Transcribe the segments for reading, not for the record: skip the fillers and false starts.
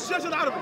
الشاشه العربي.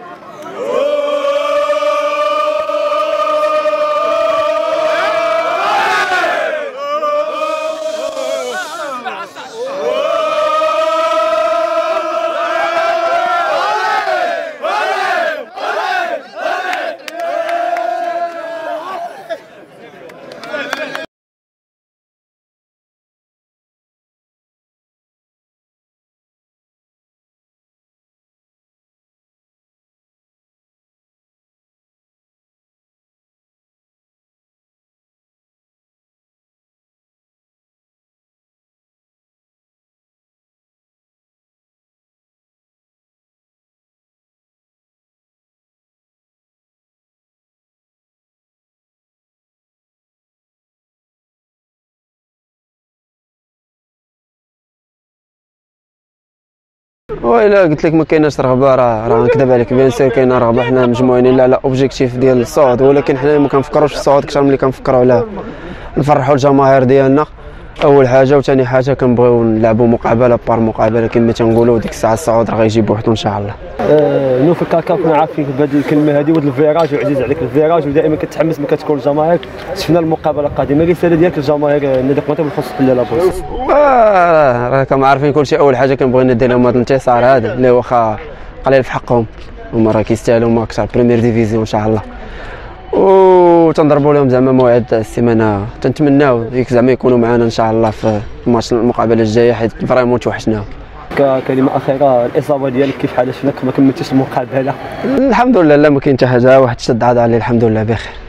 وإلا قلت لك ما كايناش رغبه راه نكذب عليك. بيان سير كاينه رغبه، حنا مجموعين على اوبجيكتيف ديال الصعود، ولكن حنا ما كنفكروش في الصعود اكثر من اللي كنفكروا على نفرحوا الجماهير ديالنا اول حاجه، وثاني حاجه كنبغيو نلعبوا مقابله بار مقابله كما تنقولوا. ديك الساعه الصعود راه غيجي بوحدو ان شاء الله. نو في الكاكا كنا عارفين بهذه الكلمه هذه، وهذا الفيراج وعزيز عليك الفيراج، ودائما كتحمس ملي كتكون الجماهير. شفنا المقابله القادمه، الرساله ديالك للجماهير نادي قنيطره بالخصوص حلال لابوس. راه كما عارفين كلشي، اول حاجه كنبغي ندي لهم هذا الانتصار هذا اللي واخا قليل في حقهم، هما راه كيستاهلوا هما اكثر بريمير ديفيزيون ان شاء الله. وتنضربوا لهم زعما موعد السيمانه، تنتمناو ديك زعما يكونوا معنا ان شاء الله في الماتش المقابله الجايه، حيت فريمون توحشناهم. كلمه اخيره، الاصابه ديالك كيف حالها؟ شفناك ما كملتيش المقابله. الحمد لله لا ما كاين حتى حاجه، واحد شد عضلي الحمد لله بخير.